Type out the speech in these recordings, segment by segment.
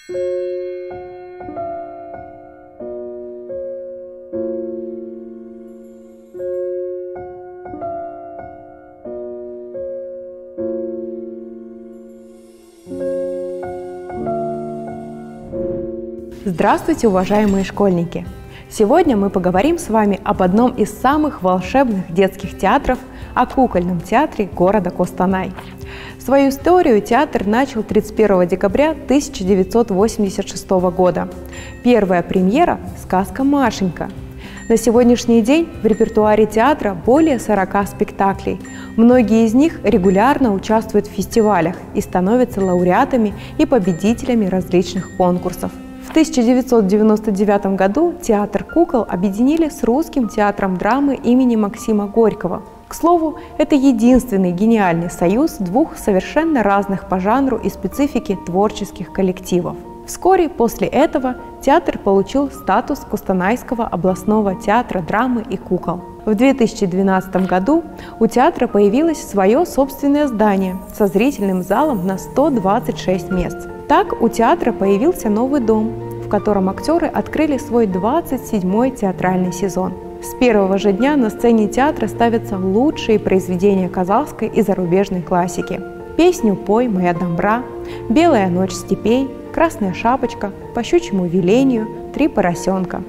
Здравствуйте, уважаемые школьники! Сегодня мы поговорим с вами об одном из самых волшебных детских театров, о кукольном театре города Костанай. Свою историю театр начал 31 декабря 1986 года. Первая премьера – сказка «Машенька». На сегодняшний день в репертуаре театра более 40 спектаклей. Многие из них регулярно участвуют в фестивалях и становятся лауреатами и победителями различных конкурсов. В 1999 году театр кукол объединили с Русским театром драмы имени Максима Горького. К слову, это единственный гениальный союз двух совершенно разных по жанру и специфике творческих коллективов. Вскоре после этого театр получил статус Костанайского областного театра драмы и кукол. В 2012 году у театра появилось свое собственное здание со зрительным залом на 126 мест. Так у театра появился новый дом, в котором актеры открыли свой 27-й театральный сезон. С первого же дня на сцене театра ставятся лучшие произведения казахской и зарубежной классики. Песню «Пой, моя домбра», «Белая ночь степей», «Красная шапочка», «По щучьему велению», «Три поросенка».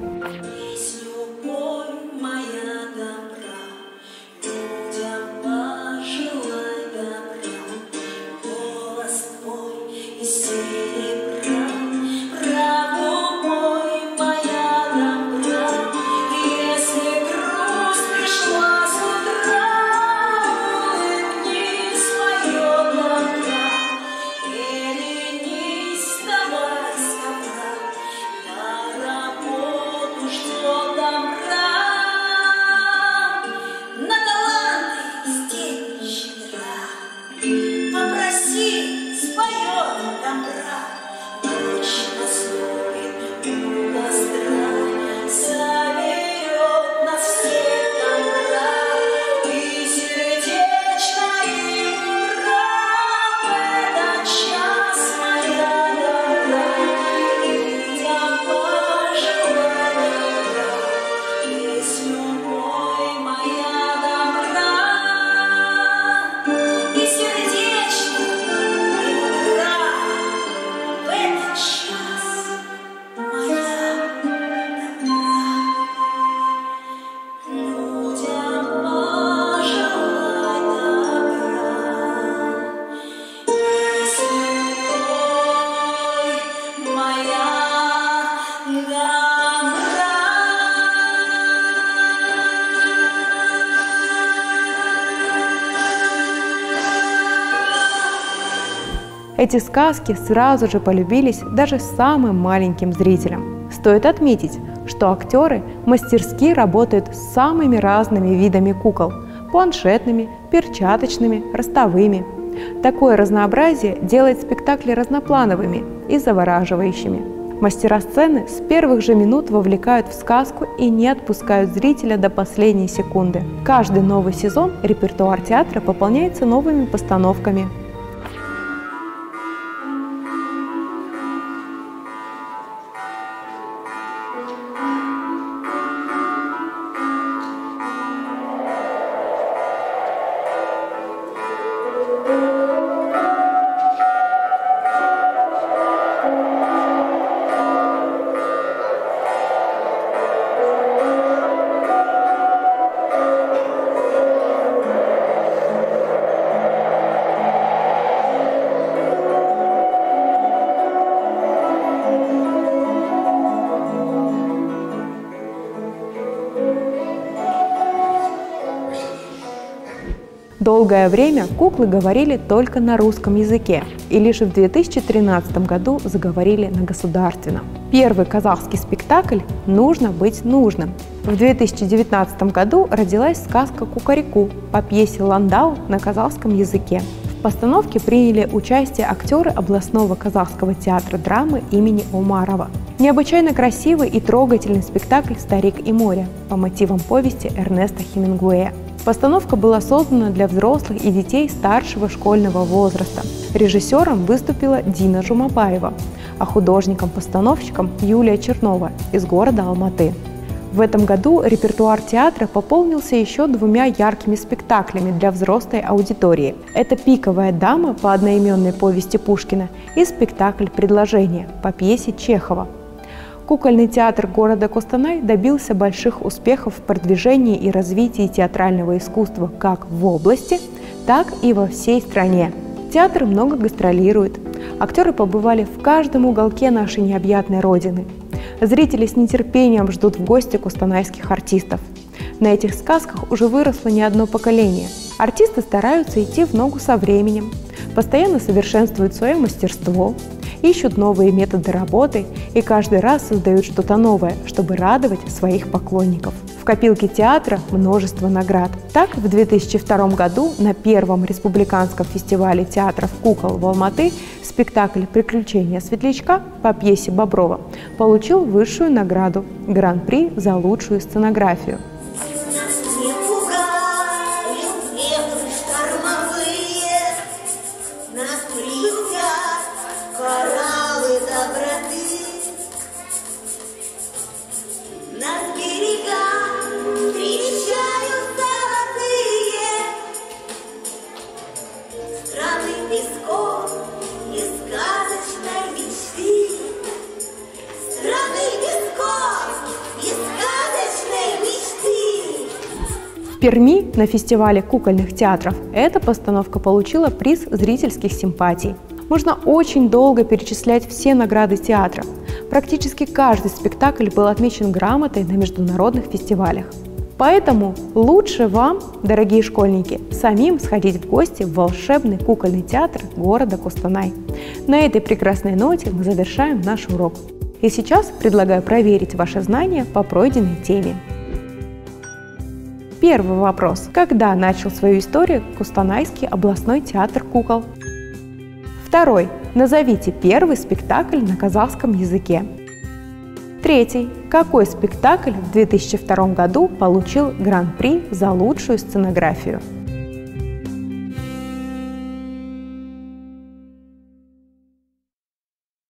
Эти сказки сразу же полюбились даже самым маленьким зрителям. Стоит отметить, что актеры мастерски работают с самыми разными видами кукол – планшетными, перчаточными, ростовыми. Такое разнообразие делает спектакли разноплановыми и завораживающими. Мастера сцены с первых же минут вовлекают в сказку и не отпускают зрителя до последней секунды. Каждый новый сезон репертуар театра пополняется новыми постановками. Долгое время куклы говорили только на русском языке и лишь в 2013 году заговорили на государственном. Первый казахский спектакль «Нужно быть нужным». В 2019 году родилась сказка «Кукареку» по пьесе «Ландау» на казахском языке. В постановке приняли участие актеры областного казахского театра драмы имени Омарова. Необычайно красивый и трогательный спектакль «Старик и море» по мотивам повести Эрнеста Хемингуэя. Постановка была создана для взрослых и детей старшего школьного возраста. Режиссером выступила Дина Жумабаева. а художником-постановщиком Юлия Чернова из города Алматы. В этом году репертуар театра пополнился еще 2 яркими спектаклями для взрослой аудитории. Это «Пиковая дама» по одноименной повести Пушкина и спектакль «Предложение» по пьесе Чехова. Кукольный театр города Костанай добился больших успехов в продвижении и развитии театрального искусства как в области, так и во всей стране. Театр много гастролирует. Актеры побывали в каждом уголке нашей необъятной родины. Зрители с нетерпением ждут в гости кустанайских артистов. На этих сказках уже выросло не одно поколение. Артисты стараются идти в ногу со временем, постоянно совершенствуют свое мастерство, ищут новые методы работы и каждый раз создают что-то новое, чтобы радовать своих поклонников. В копилке театра множество наград. Так, в 2002 году на первом республиканском фестивале театров кукол в Алматы спектакль «Приключения светлячка» по пьесе Боброва получил высшую награду – гран-при за лучшую сценографию. В Перми на фестивале кукольных театров эта постановка получила приз зрительских симпатий. Можно очень долго перечислять все награды театра. Практически каждый спектакль был отмечен грамотой на международных фестивалях. Поэтому лучше вам, дорогие школьники, самим сходить в гости в волшебный кукольный театр города Костанай. На этой прекрасной ноте мы завершаем наш урок. И сейчас предлагаю проверить ваши знания по пройденной теме. Первый вопрос. Когда начал свою историю Костанайский областной театр кукол? Второй. Назовите первый спектакль на казахском языке. Третий. Какой спектакль в 2002 году получил гран-при за лучшую сценографию?